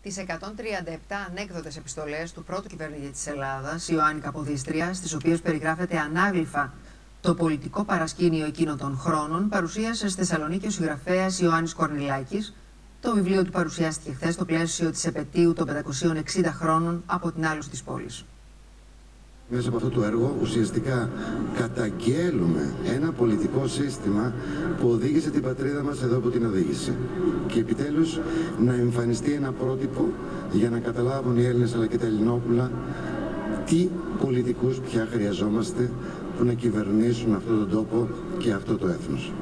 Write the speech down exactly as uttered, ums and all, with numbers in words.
Τις εκατόν τριάντα επτά ανέκδοτες επιστολές του πρώτου κυβερνήτη της Ελλάδας, Ιωάννη Καποδίστρια, στις οποίες περιγράφεται ανάγλυφα το πολιτικό παρασκήνιο εκείνων των χρόνων, παρουσίασε στη Θεσσαλονίκη ο συγγραφέας Ιωάννης Κορνηλάκης. Το βιβλίο του παρουσιάστηκε χθες στο πλαίσιο της επετείου των πεντακοσίων εξήντα χρόνων από την άλωση της πόλης. Μέσα από αυτό το έργο ουσιαστικά καταγγέλουμε ένα πολιτικό σύστημα που οδήγησε την πατρίδα μας εδώ που την οδήγησε. Και επιτέλους να εμφανιστεί ένα πρότυπο για να καταλάβουν οι Έλληνες αλλά και τα Ελληνόπουλα τι πολιτικούς πια χρειαζόμαστε που να κυβερνήσουν αυτόν τον τόπο και αυτό το έθνος.